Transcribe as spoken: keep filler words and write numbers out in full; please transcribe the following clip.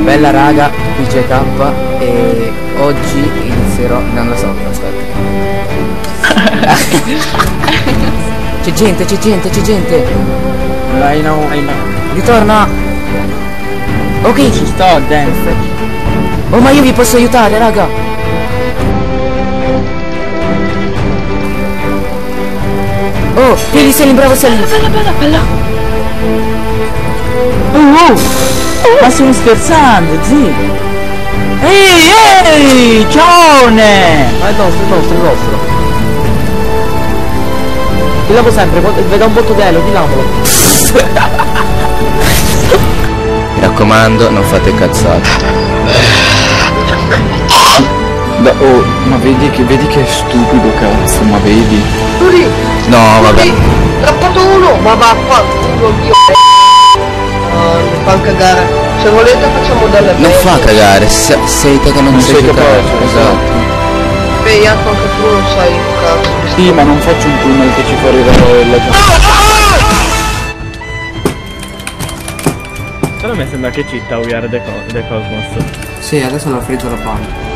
Bella raga, P J K e oggi inizierò. Non lo so, aspetta. C'è gente, c'è gente, c'è gente. I know, I know. Ritorna. Ok, Ci sto dentro. oh ma io vi posso aiutare raga. Oh, Pili, sei bravo, sei lì. Bella, bella, bella. Oh, oh. Ma stiamo scherzando, zi. Ehi, ehi, ciaone. Ma è nostro, è nostro, è nostro. Dilamo sempre, vedo un botto d'elo, dilamolo. Mi raccomando, non fate cazzate. Da, oh, ma vedi che vedi che è stupido, cazzo, ma vedi? Turi, No, vabbè. Turi, trappato uno, ma va qua, culo mio. Ah, mi fa cagare. Se volete facciamo delle Non fa cagare, se- sei te che non, Non sai sei giocare. capace, Esatto. Beh, Jacopo, anche tu non sai un cazzo. Sì, ma non faccio un tunnel che ci fa arrivare la gente. Però mi sembra che citta We Are the, Co the Cosmos. Sì, adesso l'ho fritto la panna.